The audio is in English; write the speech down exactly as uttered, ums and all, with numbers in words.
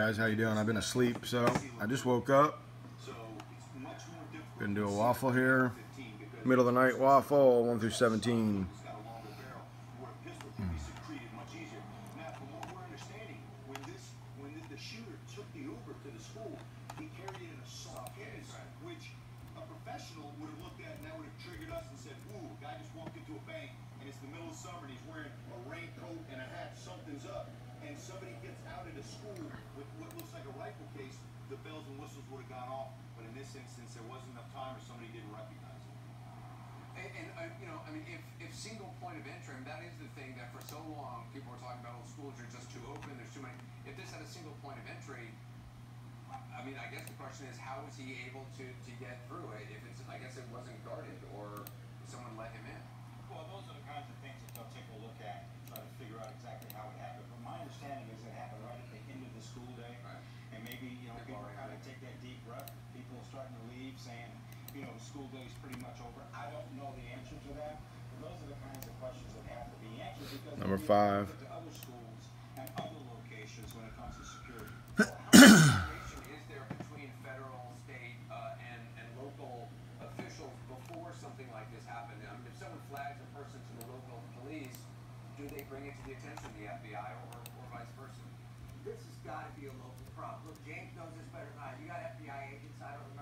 guys, how you doing? I've been asleep, so I just woke up. Gonna do a waffle here. Middle of the night waffle, one through seventeen. Would have looked at and that would have triggered us and said, "Ooh, guy just walked into a bank and it's the middle of summer and he's wearing a raincoat and a hat. Something's up." And somebody gets out at a school with what looks like a rifle case, the bells and whistles would have gone off. But in this instance, there wasn't enough time or somebody didn't recognize it. And, and uh, you know, I mean, if, if single point of entry, that is the thing that for so long people were talking about, well, schools are just too open, there's too many. If this had a single point of entry, I mean, I guess the question is, how was he able to, to get through it? If it's, I guess it wasn't guarded, or someone let him in. Well, those are the kinds of things that they'll take a look at and try to figure out exactly how it happened. But my understanding is it happened right at the end of the school day. Right. And maybe, you know, people kind of take that deep breath. People are starting to leave saying, you know, the school day is pretty much over. I don't know the answer to that. But those are the kinds of questions that have to be answered because Number five. to other schools and other locations when it comes to security. Is there between federal, state, uh, and, and local officials before something like this happened? I mean, if someone flags a person to the local police, do they bring it to the attention of the F B I or, or vice versa? This has got to be a local problem. Look, James knows this better than I. You got F B I agents. I don't